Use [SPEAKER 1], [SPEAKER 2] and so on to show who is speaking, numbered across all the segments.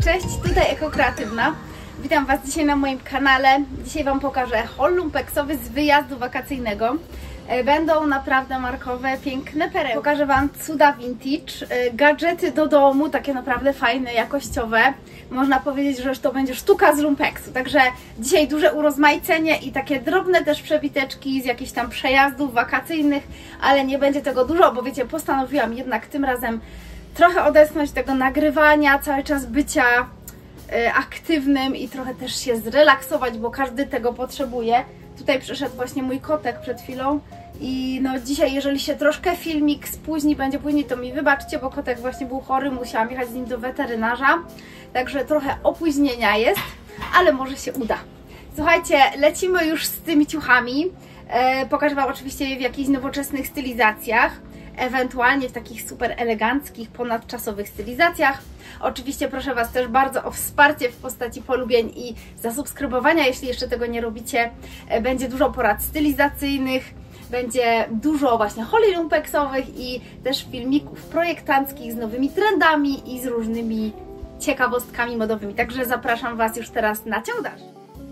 [SPEAKER 1] Cześć, tutaj Eko Kreatywna. Witam Was dzisiaj na moim kanale. Dzisiaj Wam pokażę haul lumpeksowy z wyjazdu wakacyjnego. Będą naprawdę markowe, piękne perełki. Pokażę Wam cuda vintage, gadżety do domu, takie naprawdę fajne, jakościowe. Można powiedzieć, że to będzie sztuka z lumpeksu. Także dzisiaj duże urozmaicenie i takie drobne też przebiteczki z jakichś tam przejazdów wakacyjnych, ale nie będzie tego dużo, bo wiecie, postanowiłam jednak tym razem trochę odetchnąć tego nagrywania, cały czas bycia aktywnym i trochę też się zrelaksować, bo każdy tego potrzebuje. Tutaj przyszedł właśnie mój kotek przed chwilą i no dzisiaj, jeżeli się troszkę filmik spóźni, będzie później, to mi wybaczcie, bo kotek właśnie był chory, musiałam jechać z nim do weterynarza, także trochę opóźnienia jest, ale może się uda. Słuchajcie, lecimy już z tymi ciuchami. Pokażę Wam oczywiście je w jakichś nowoczesnych stylizacjach, ewentualnie w takich super eleganckich, ponadczasowych stylizacjach. Oczywiście proszę Was też bardzo o wsparcie w postaci polubień i zasubskrybowania, jeśli jeszcze tego nie robicie. Będzie dużo porad stylizacyjnych, będzie dużo właśnie hauli lumpeksowych i też filmików projektanckich z nowymi trendami i z różnymi ciekawostkami modowymi. Także zapraszam Was już teraz na ciąg dalszy.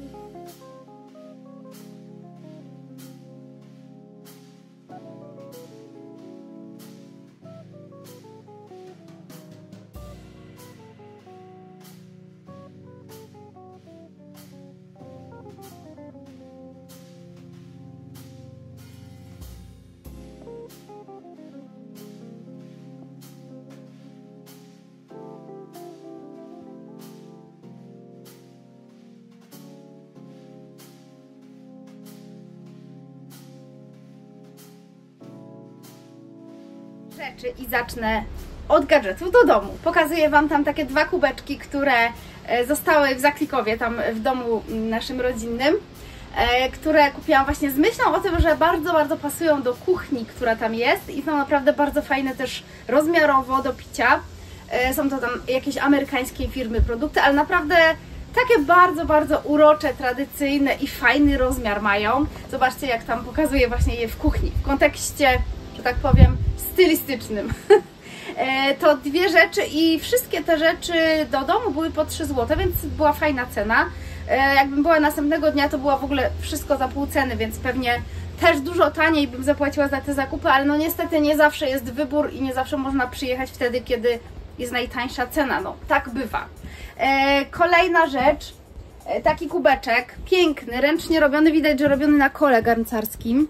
[SPEAKER 1] I zacznę od gadżetów do domu. Pokazuję Wam tam takie dwa kubeczki, które zostały w Zaklikowie, tam w domu naszym rodzinnym, które kupiłam właśnie z myślą o tym, że bardzo, bardzo pasują do kuchni, która tam jest i są naprawdę bardzo fajne też rozmiarowo do picia. Są to tam jakieś amerykańskie firmy produkty, ale naprawdę takie bardzo, bardzo urocze, tradycyjne i fajny rozmiar mają. Zobaczcie, jak tam pokazuję właśnie je w kuchni, w kontekście, że tak powiem, stylistycznym. To dwie rzeczy i wszystkie te rzeczy do domu były po 3 zł, więc była fajna cena. Jakbym była następnego dnia, to było w ogóle wszystko za pół ceny, więc pewnie też dużo taniej bym zapłaciła za te zakupy, ale no niestety nie zawsze jest wybór i nie zawsze można przyjechać wtedy, kiedy jest najtańsza cena. No, tak bywa. Kolejna rzecz, taki kubeczek, piękny, ręcznie robiony, widać, że robiony na kole garncarskim.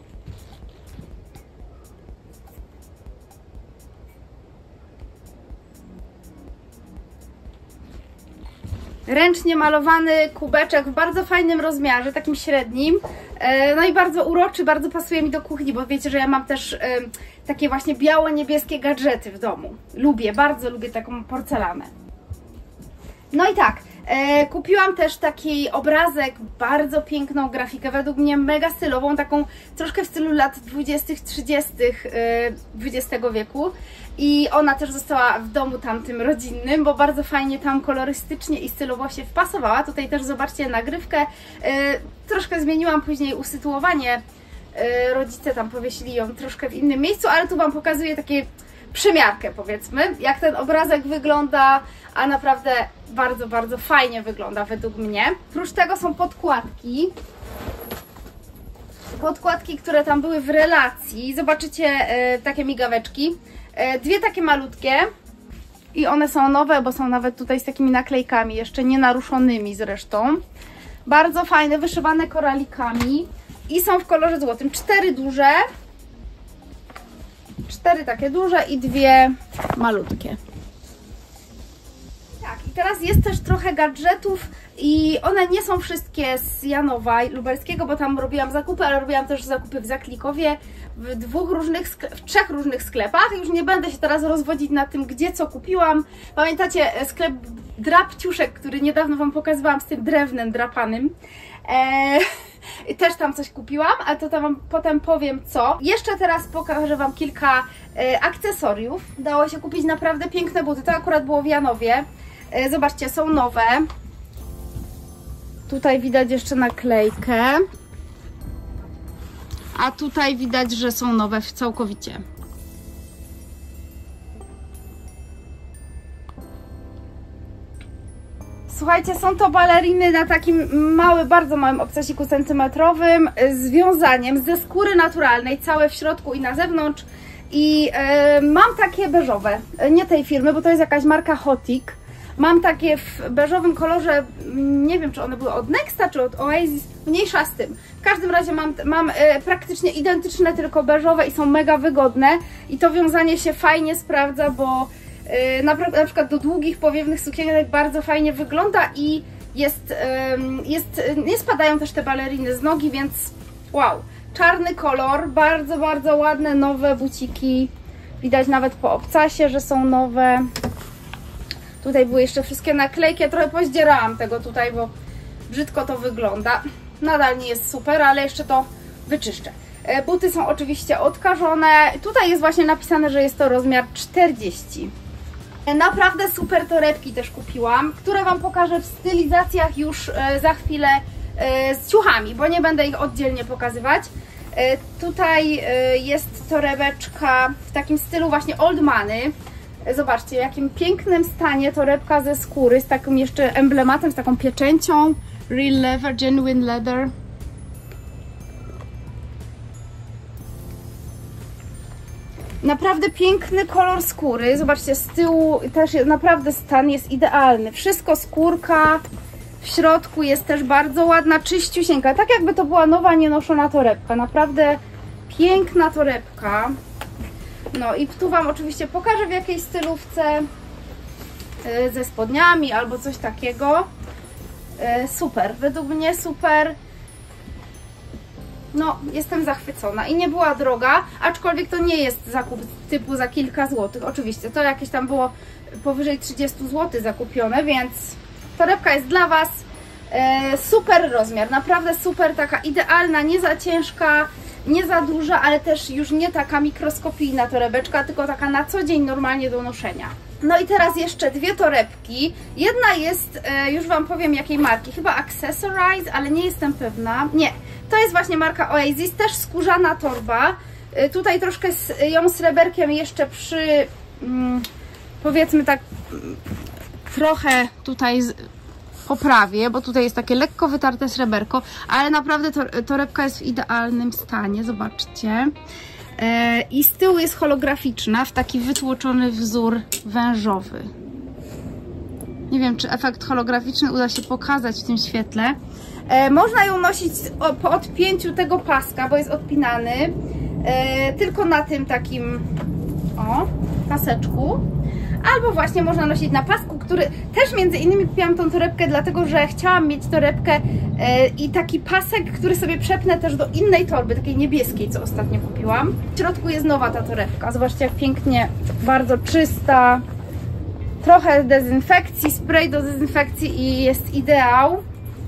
[SPEAKER 1] Ręcznie malowany kubeczek w bardzo fajnym rozmiarze, takim średnim. No i bardzo uroczy, bardzo pasuje mi do kuchni, bo wiecie, że ja mam też takie właśnie biało-niebieskie gadżety w domu. Lubię, bardzo lubię taką porcelanę. No i tak, kupiłam też taki obrazek, bardzo piękną grafikę, według mnie mega stylową, taką troszkę w stylu lat 20-30 XX wieku. I ona też została w domu tamtym rodzinnym, bo bardzo fajnie tam kolorystycznie i stylowo się wpasowała. Tutaj też zobaczcie nagrywkę. Troszkę zmieniłam później usytuowanie. Rodzice tam powiesili ją troszkę w innym miejscu, ale tu Wam pokazuję takie przymiarkę, powiedzmy, jak ten obrazek wygląda, a naprawdę bardzo, bardzo fajnie wygląda według mnie. Oprócz tego są podkładki. Podkładki, które tam były w relacji. Zobaczycie takie migaweczki. Dwie takie malutkie i one są nowe, bo są nawet tutaj z takimi naklejkami, jeszcze nie naruszonymi zresztą. Bardzo fajne, wyszywane koralikami i są w kolorze złotym. 4 duże, 4 takie duże i 2 malutkie. Tak, i teraz jest też trochę gadżetów i one nie są wszystkie z Janowa Lubelskiego, bo tam robiłam zakupy, ale robiłam też zakupy w Zaklikowie, w 3 różnych sklepach. Już nie będę się teraz rozwodzić na tym, gdzie co kupiłam. Pamiętacie sklep Drapciuszek, który niedawno Wam pokazywałam z tym drewnem drapanym? Też tam coś kupiłam, ale to tam Wam potem powiem co. Jeszcze teraz pokażę Wam kilka akcesoriów. Dało się kupić naprawdę piękne buty. To akurat było w Janowie. Zobaczcie, są nowe. Tutaj widać jeszcze naklejkę. A tutaj widać, że są nowe całkowicie. Słuchajcie, są to baleriny na takim bardzo małym obcasiku centymetrowym z wiązaniem ze skóry naturalnej, całe w środku i na zewnątrz. I mam takie beżowe, nie tej firmy, bo to jest jakaś marka Hotik. Mam takie w beżowym kolorze, nie wiem czy one były od Nexta czy od Oasis, mniejsza z tym. W każdym razie mam praktycznie identyczne, tylko beżowe i są mega wygodne. I to wiązanie się fajnie sprawdza, bo na przykład do długich, powiewnych sukienek bardzo fajnie wygląda i nie spadają też te baleriny z nogi, więc wow. Czarny kolor, bardzo, bardzo ładne, nowe buciki. Widać nawet po obcasie, że są nowe. Tutaj były jeszcze wszystkie naklejki. Ja trochę pozdzierałam tego tutaj, bo brzydko to wygląda. Nadal nie jest super, ale jeszcze to wyczyszczę. Buty są oczywiście odkażone. Tutaj jest właśnie napisane, że jest to rozmiar 40. Naprawdę super torebki też kupiłam, które Wam pokażę w stylizacjach już za chwilę z ciuchami, bo nie będę ich oddzielnie pokazywać. Tutaj jest torebeczka w takim stylu właśnie old money. Zobaczcie, w jakim pięknym stanie torebka ze skóry, z takim jeszcze emblematem, z taką pieczęcią. Real leather, genuine leather. Naprawdę piękny kolor skóry. Zobaczcie, z tyłu też naprawdę stan jest idealny. Wszystko skórka. W środku jest też bardzo ładna, czyściusieńka. Tak jakby to była nowa, nienoszona torebka. Naprawdę piękna torebka. No i tu Wam oczywiście pokażę w jakiej stylówce. Ze spodniami albo coś takiego. Super, według mnie super. No, jestem zachwycona i nie była droga, aczkolwiek to nie jest zakup typu za kilka złotych. Oczywiście, to jakieś tam było powyżej 30 zł zakupione, więc torebka jest dla Was. Super rozmiar, naprawdę super, taka idealna, nie za ciężka, nie za duża, ale też już nie taka mikroskopijna torebeczka, tylko taka na co dzień normalnie do noszenia. No i teraz jeszcze dwie torebki. Jedna jest, już Wam powiem jakiej marki, chyba Accessorize, ale nie jestem pewna. Nie, to jest właśnie marka Oasis, też skórzana torba. Tutaj troszkę ją sreberkiem jeszcze powiedzmy tak, trochę tutaj poprawię, bo tutaj jest takie lekko wytarte sreberko, ale naprawdę torebka jest w idealnym stanie, zobaczcie. I z tyłu jest holograficzna, w taki wytłoczony wzór wężowy. Nie wiem, czy efekt holograficzny uda się pokazać w tym świetle. Można ją nosić po odpięciu tego paska, bo jest odpinany. Tylko na tym takim paseczku. Albo właśnie można nosić na pasku, który też między innymi kupiłam tą torebkę, dlatego że chciałam mieć torebkę i taki pasek, który sobie przepnę też do innej torby, takiej niebieskiej, co ostatnio kupiłam. W środku jest nowa ta torebka. Zobaczcie, jak pięknie, bardzo czysta. Trochę dezynfekcji, spray do dezynfekcji i jest ideał.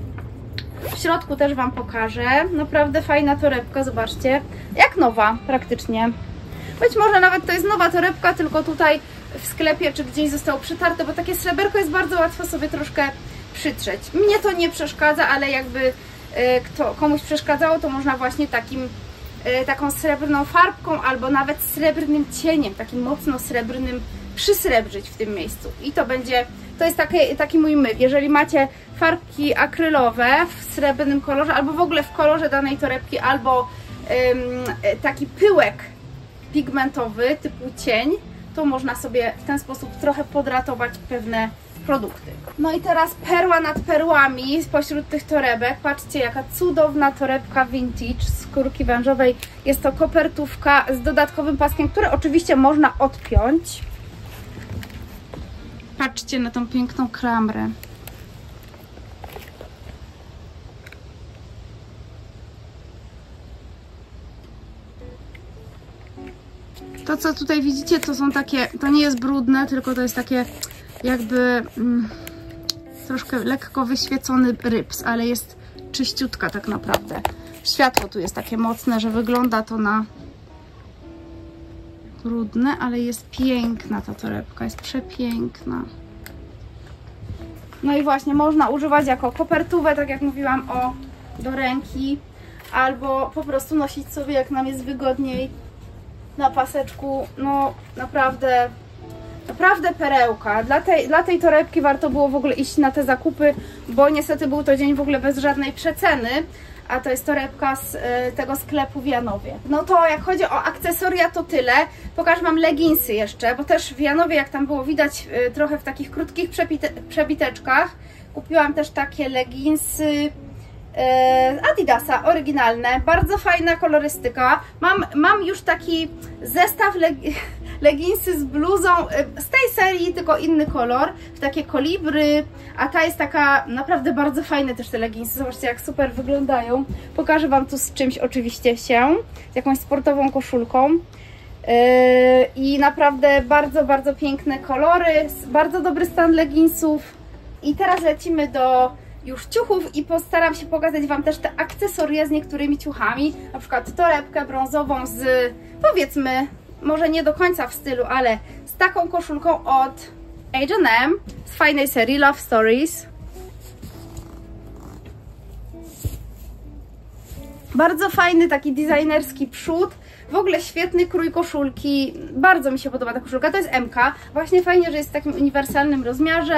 [SPEAKER 1] W środku też Wam pokażę. Naprawdę fajna torebka, zobaczcie. Jak nowa praktycznie. Być może nawet to jest nowa torebka, tylko tutaj w sklepie czy gdzieś zostało przytarte, bo takie sreberko jest bardzo łatwo sobie troszkę przytrzeć. Mnie to nie przeszkadza, ale jakby komuś przeszkadzało, to można właśnie taką srebrną farbką albo nawet srebrnym cieniem, takim mocno srebrnym, przysrebrzyć w tym miejscu. I to jest taki mój myk. Jeżeli macie farbki akrylowe w srebrnym kolorze, albo w ogóle w kolorze danej torebki, albo taki pyłek pigmentowy typu cień, to można sobie w ten sposób trochę podratować pewne produkty. No i teraz perła nad perłami spośród tych torebek. Patrzcie, jaka cudowna torebka vintage z skórki wężowej. Jest to kopertówka z dodatkowym paskiem, który oczywiście można odpiąć. Patrzcie na tą piękną klamrę. To, co tutaj widzicie, to są takie, to nie jest brudne, tylko to jest takie jakby troszkę lekko wyświecony ryps, ale jest czyściutka tak naprawdę. Światło tu jest takie mocne, że wygląda to na brudne, ale jest piękna ta torebka, jest przepiękna. No i właśnie można używać jako kopertówę, tak jak mówiłam, do ręki, albo po prostu nosić sobie, jak nam jest wygodniej, na paseczku. No naprawdę Naprawdę perełka. Dla tej torebki warto było w ogóle iść na te zakupy, bo niestety był to dzień w ogóle bez żadnej przeceny, a to jest torebka z tego sklepu w Janowie. No to jak chodzi o akcesoria to tyle. Pokażę Wam leginsy jeszcze, bo też w Janowie, jak tam było widać, trochę w takich krótkich przebiteczkach. Kupiłam też takie leginsy Adidasa, oryginalne, bardzo fajna kolorystyka. Mam już taki zestaw leginsy z bluzą z tej serii, tylko inny kolor, w takie kolibry, a ta jest taka naprawdę bardzo fajne też te leginsy. Zobaczcie, jak super wyglądają. Pokażę Wam tu z czymś oczywiście z jakąś sportową koszulką. I naprawdę bardzo, bardzo piękne kolory, bardzo dobry stan leginsów. I teraz lecimy do już ciuchów i postaram się pokazać Wam też te akcesoria z niektórymi ciuchami, na przykład torebkę brązową z, powiedzmy, może nie do końca w stylu, ale z taką koszulką od H&M z fajnej serii Love Stories. Bardzo fajny taki designerski przód, w ogóle świetny krój koszulki, bardzo mi się podoba ta koszulka, to jest MK, właśnie fajnie, że jest w takim uniwersalnym rozmiarze.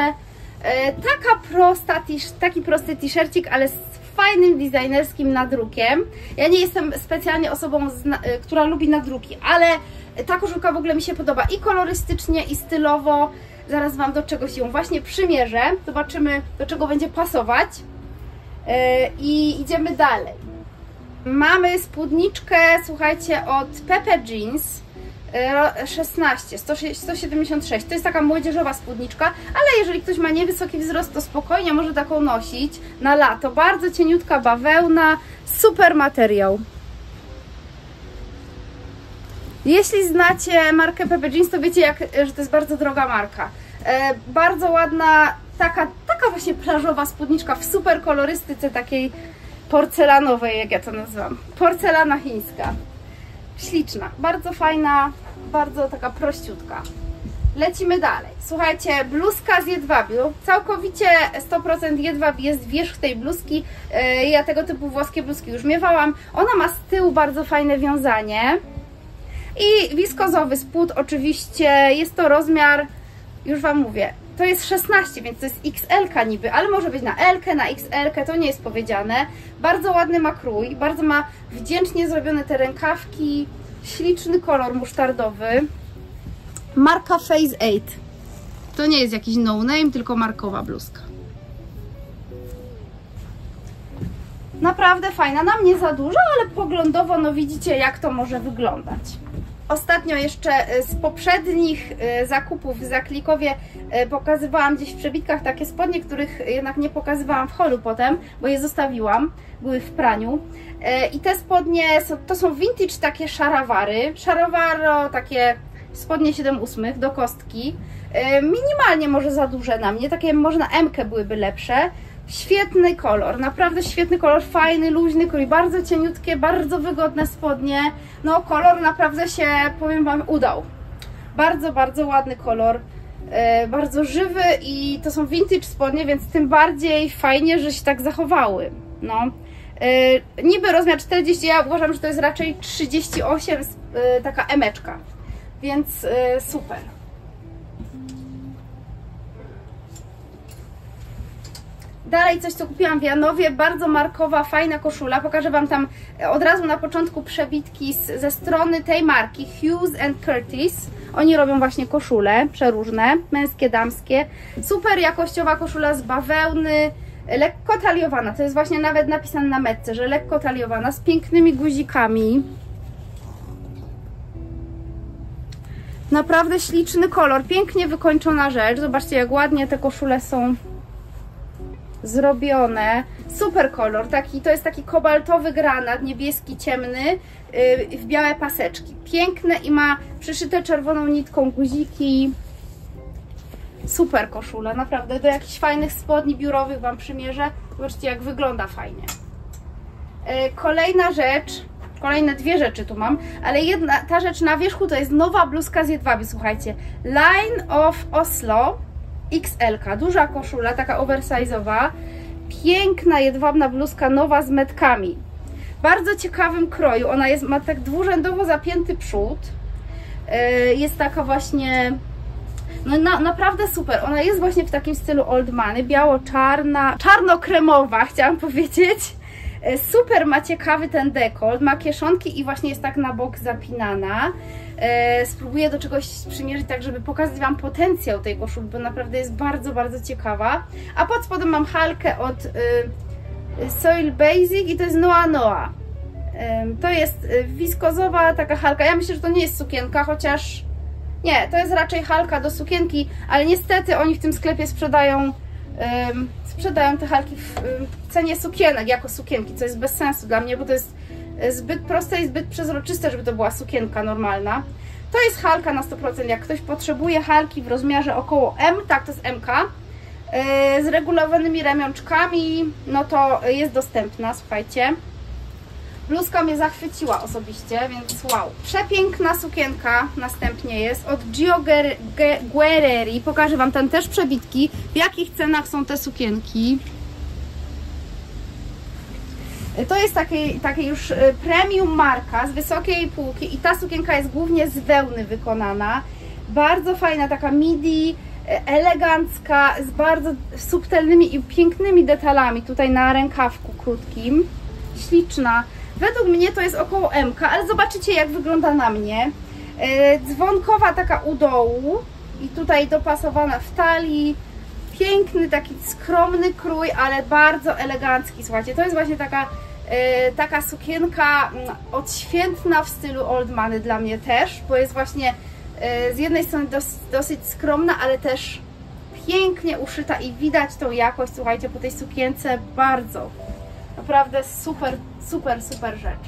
[SPEAKER 1] Taki prosty t-shircik, ale z fajnym designerskim nadrukiem. Ja nie jestem specjalnie osobą, która lubi nadruki, ale ta koszulka w ogóle mi się podoba i kolorystycznie, i stylowo. Zaraz Wam do czegoś ją właśnie przymierzę. Zobaczymy, do czego będzie pasować. I idziemy dalej. Mamy spódniczkę, słuchajcie, od Pepe Jeans. 176, to jest taka młodzieżowa spódniczka, ale jeżeli ktoś ma niewysoki wzrost, to spokojnie może taką nosić na lato. Bardzo cieniutka bawełna, super materiał. Jeśli znacie markę Pepe Jeans, to wiecie, że to jest bardzo droga marka. Bardzo ładna, taka właśnie plażowa spódniczka w super kolorystyce takiej porcelanowej, jak ja to nazywam. Porcelana chińska. Śliczna, bardzo fajna, bardzo taka prościutka. Lecimy dalej. Słuchajcie, bluzka z jedwabiu. Całkowicie 100% jedwab jest wierzch tej bluzki. Ja tego typu włoskie bluzki już miewałam. Ona ma z tyłu bardzo fajne wiązanie. I wiskozowy spód oczywiście. Jest to rozmiar, już Wam mówię, to jest 16, więc to jest XL-ka niby, ale może być na L-kę, na XL-kę, to nie jest powiedziane. Bardzo ładny ma krój, bardzo ma wdzięcznie zrobione te rękawki, śliczny kolor musztardowy. Marka Phase 8. To nie jest jakiś no-name, tylko markowa bluzka. Naprawdę fajna, na mnie za dużo, ale poglądowo no widzicie, jak to może wyglądać. Ostatnio jeszcze z poprzednich zakupów w Zaklikowie pokazywałam gdzieś w przebitkach takie spodnie, których jednak nie pokazywałam w holu potem, bo je zostawiłam, były w praniu. I te spodnie to są vintage takie szarawary, szarawaro, takie spodnie 7/8 do kostki. Minimalnie może za duże na mnie, takie może na M-kę byłyby lepsze. Świetny kolor, naprawdę świetny kolor, fajny, luźny krój, bardzo cieniutkie, bardzo wygodne spodnie. No kolor naprawdę się, powiem Wam, udał. Bardzo, bardzo ładny kolor, bardzo żywy i to są vintage spodnie, więc tym bardziej fajnie, że się tak zachowały. No. Niby rozmiar 40, ja uważam, że to jest raczej 38, taka emeczka, więc super. Dalej coś, co kupiłam w Janowie, bardzo markowa, fajna koszula. Pokażę Wam tam od razu na początku przebitki ze strony tej marki, Hughes & Curtis. Oni robią właśnie koszule przeróżne, męskie, damskie. Super jakościowa koszula z bawełny, lekko taliowana. To jest właśnie nawet napisane na metce, że lekko taliowana, z pięknymi guzikami. Naprawdę śliczny kolor, pięknie wykończona rzecz. Zobaczcie, jak ładnie te koszule są zrobione. Super kolor, to jest taki kobaltowy granat, niebieski, ciemny, w białe paseczki. Piękne i ma przyszyte czerwoną nitką guziki. Super koszula, naprawdę. Do jakichś fajnych spodni biurowych Wam przymierzę. Zobaczcie, jak wygląda fajnie. Kolejna rzecz, kolejne dwie rzeczy tu mam, ale ta rzecz na wierzchu to jest nowa bluzka z jedwabiu, słuchajcie. Line of Oslo XL-ka, duża koszula, taka oversize'owa, piękna jedwabna bluzka, nowa z metkami, bardzo ciekawym kroju, ona ma tak dwurzędowo zapięty przód, jest taka właśnie, No naprawdę super. Ona jest właśnie w takim stylu old money, biało-czarna, czarno-kremowa chciałam powiedzieć. Super ma ciekawy ten dekolt, ma kieszonki i właśnie jest tak na bok zapinana. Spróbuję do czegoś przymierzyć tak, żeby pokazać Wam potencjał tej koszuli, bo naprawdę jest bardzo, bardzo ciekawa. A pod spodem mam halkę od Soil Basic i to jest Noa Noa. To jest wiskozowa taka halka. Ja myślę, że to nie jest sukienka, chociaż nie, to jest raczej halka do sukienki, ale niestety oni w tym sklepie sprzedają te halki w cenie sukienek, jako sukienki, co jest bez sensu dla mnie, bo to jest zbyt proste i zbyt przezroczyste, żeby to była sukienka normalna. To jest halka na 100%, jak ktoś potrzebuje halki w rozmiarze około M, tak, to jest MK, z regulowanymi ramionczkami, no to jest dostępna, słuchajcie. Bluzka mnie zachwyciła osobiście, więc wow. Przepiękna sukienka następnie jest od Gio Guerrieri. Pokażę Wam tam też przebitki, w jakich cenach są te sukienki. To jest takie już premium marka z wysokiej półki i ta sukienka jest głównie z wełny wykonana. Bardzo fajna, taka midi, elegancka, z bardzo subtelnymi i pięknymi detalami tutaj na rękawku krótkim. Śliczna. Według mnie to jest około MK, ale zobaczycie jak wygląda na mnie. Dzwonkowa taka u dołu i tutaj dopasowana w talii. Piękny, taki skromny krój, ale bardzo elegancki. Słuchajcie, to jest właśnie taka sukienka odświętna w stylu old money dla mnie też, bo jest właśnie z jednej strony dosyć skromna, ale też pięknie uszyta i widać tą jakość, słuchajcie, po tej sukience bardzo. Naprawdę super, super, super rzecz.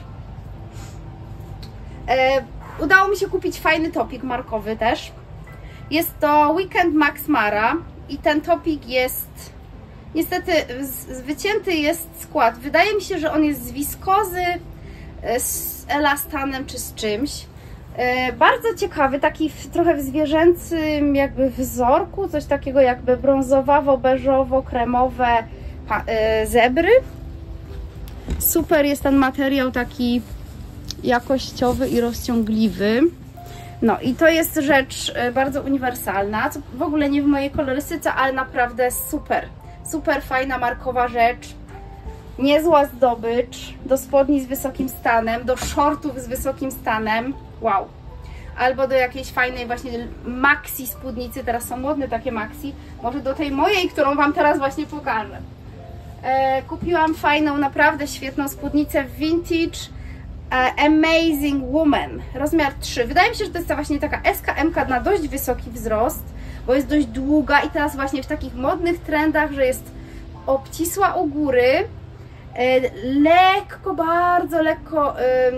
[SPEAKER 1] Udało mi się kupić fajny topik markowy też. Jest to Weekend Max Mara i ten topik jest, niestety wycięty jest skład. Wydaje mi się, że on jest z wiskozy, z elastanem czy z czymś. Bardzo ciekawy, taki trochę w zwierzęcym jakby wzorku, coś takiego jakby brązowawo-beżowo-kremowe zebry. Super jest ten materiał taki jakościowy i rozciągliwy. No i to jest rzecz bardzo uniwersalna, co w ogóle nie w mojej kolorystyce, ale naprawdę super. Super fajna markowa rzecz. Niezła zdobycz do spodni z wysokim stanem, do shortów z wysokim stanem. Wow. Albo do jakiejś fajnej właśnie maxi spódnicy, teraz są modne takie maxi. Może do tej mojej, którą Wam teraz właśnie pokażę. Kupiłam fajną, naprawdę świetną spódnicę Vintage Amazing Woman, rozmiar 3. Wydaje mi się, że to jest właśnie taka SKM na dość wysoki wzrost, bo jest dość długa i teraz właśnie w takich modnych trendach, że jest obcisła u góry, lekko, bardzo lekko,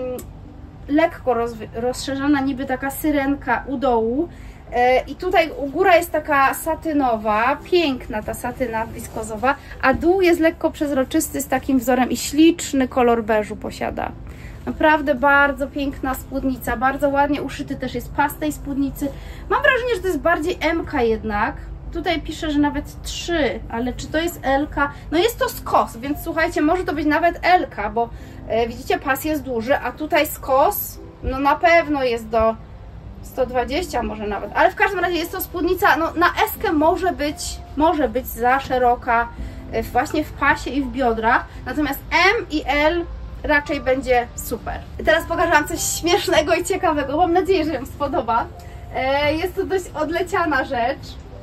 [SPEAKER 1] rozszerzona, niby taka syrenka u dołu. I tutaj u góra jest taka satynowa, piękna ta satyna wiskozowa, a dół jest lekko przezroczysty z takim wzorem i śliczny kolor beżu posiada. Naprawdę bardzo piękna spódnica, bardzo ładnie uszyty też jest pas tej spódnicy. Mam wrażenie, że to jest bardziej MK jednak. Tutaj pisze, że nawet 3, ale czy to jest LK? No jest to skos, więc słuchajcie, może to być nawet LK, bo widzicie, pas jest duży, a tutaj skos, no na pewno jest do 120 może nawet, ale w każdym razie jest to spódnica, no na S-kę może być za szeroka właśnie w pasie i w biodrach, natomiast M i L raczej będzie super. Teraz pokażę Wam coś śmiesznego i ciekawego, mam nadzieję, że Wam spodoba. Jest to dość odleciana rzecz,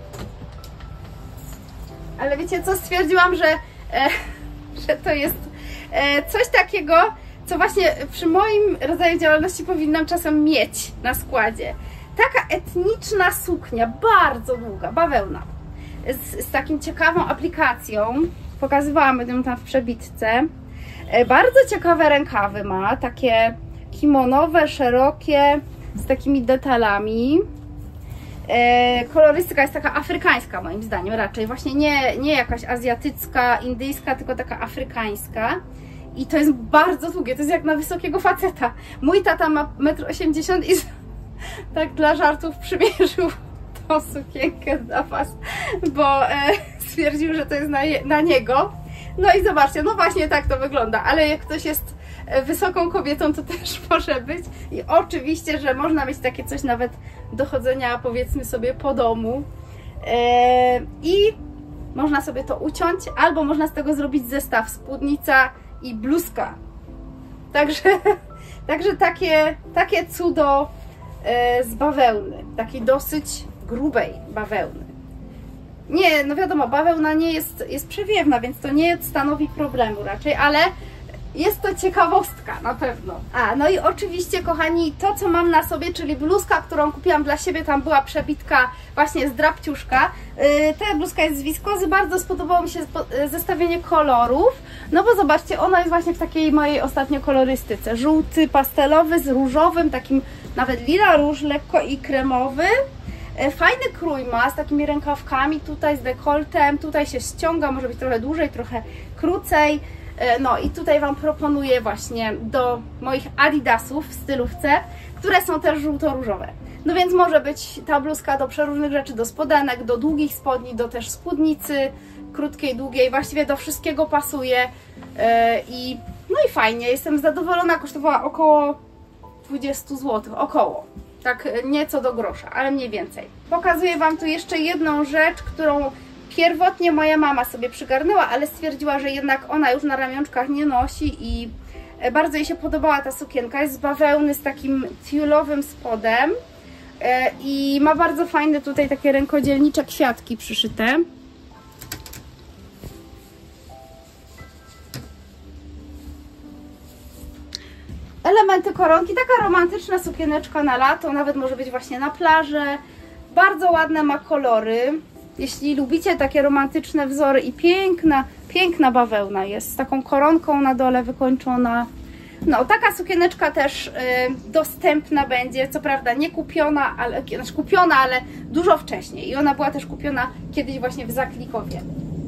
[SPEAKER 1] ale wiecie co, stwierdziłam, że to jest coś takiego, co właśnie przy moim rodzaju działalności powinnam czasem mieć na składzie. Taka etniczna suknia, bardzo długa, bawełna, z takim ciekawą aplikacją. Pokazywałam ją tam w przebitce. Bardzo ciekawe rękawy ma, takie kimonowe, szerokie, z takimi detalami. Kolorystyka jest taka afrykańska moim zdaniem raczej, właśnie nie jakaś azjatycka, indyjska, tylko taka afrykańska. I to jest bardzo długie, to jest jak na wysokiego faceta. Mój tata ma 1,80 m i tak dla żartów przymierzył tą sukienkę dla Was, bo stwierdził, że to jest na niego. No i zobaczcie, no właśnie tak to wygląda, ale jak ktoś jest wysoką kobietą to też może być. I oczywiście, że można mieć takie coś nawet do chodzenia, powiedzmy sobie, po domu. I można sobie to uciąć, albo można z tego zrobić zestaw spódnica i bluzka. Także takie cudo z bawełny, takiej dosyć grubej bawełny. Nie, no wiadomo, bawełna nie jest przewiewna, więc to nie stanowi problemu raczej, ale jest to ciekawostka na pewno. No i oczywiście, kochani, to co mam na sobie, czyli bluzka, którą kupiłam dla siebie, tam była przebitka właśnie z drapciuszka. Ta bluzka jest z wiskozy, bardzo spodobało mi się zestawienie kolorów, no bo zobaczcie, ona jest właśnie w takiej mojej ostatnio kolorystyce. Żółty, pastelowy z różowym, takim nawet lila róż, lekko i kremowy. Fajny krój ma, z takimi rękawkami, tutaj z dekoltem, tutaj się ściąga, może być trochę dłużej, trochę krócej. No i tutaj Wam proponuję właśnie do moich adidasów w stylówce, które są też żółto-różowe. No więc może być ta bluzka do przeróżnych rzeczy, do spodenek, do długich spodni, do też spódnicy, krótkiej, długiej, właściwie do wszystkiego pasuje. No i fajnie, jestem zadowolona, kosztowała około 20 zł, około. Tak nieco do grosza, ale mniej więcej. Pokazuję Wam tu jeszcze jedną rzecz, którą pierwotnie moja mama sobie przygarnęła, ale stwierdziła, że jednak ona już na ramionczkach nie nosi i bardzo jej się podobała ta sukienka. Jest z bawełny z takim tiulowym spodem i ma bardzo fajne tutaj takie rękodzielnicze kwiatki przyszyte. Elementy koronki, taka romantyczna sukieneczka na lato, nawet może być właśnie na plażę. Bardzo ładne ma kolory. Jeśli lubicie takie romantyczne wzory i piękna bawełna jest, z taką koronką na dole wykończona. No, taka sukieneczka też dostępna będzie, co prawda nie kupiona, znaczy kupiona, ale dużo wcześniej. I ona była też kupiona kiedyś właśnie w Zaklikowie.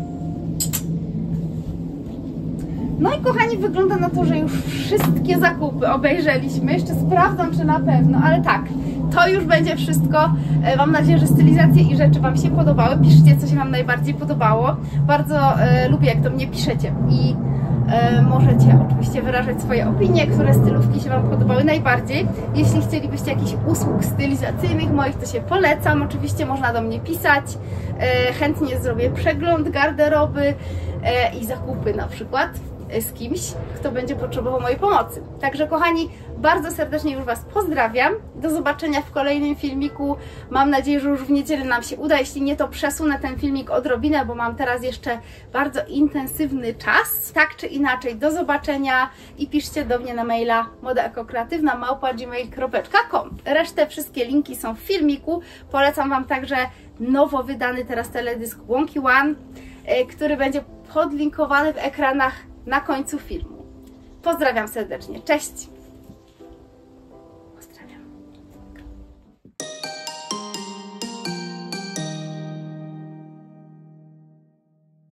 [SPEAKER 1] No i kochani, wygląda na to, że już wszystkie zakupy obejrzeliśmy. Jeszcze sprawdzam, czy na pewno, ale tak, to już będzie wszystko. Mam nadzieję, że stylizacje i rzeczy Wam się podobały. Piszcie, co się Wam najbardziej podobało. Bardzo lubię, jak do mnie piszecie i możecie oczywiście wyrażać swoje opinie, które stylówki się Wam podobały najbardziej. Jeśli chcielibyście jakichś usług stylizacyjnych moich, to się polecam. Oczywiście można do mnie pisać. Chętnie zrobię przegląd garderoby i zakupy na przykład z kimś, kto będzie potrzebował mojej pomocy. Także kochani, bardzo serdecznie już Was pozdrawiam. Do zobaczenia w kolejnym filmiku. Mam nadzieję, że już w niedzielę nam się uda. Jeśli nie, to przesunę ten filmik odrobinę, bo mam teraz jeszcze bardzo intensywny czas. Tak czy inaczej, do zobaczenia i piszcie do mnie na maila modaekokreatywna@gmail.com. Resztę, wszystkie linki są w filmiku. Polecam Wam także nowo wydany teraz teledysk Wonky One, który będzie podlinkowany w ekranach na końcu filmu. Pozdrawiam serdecznie. Cześć!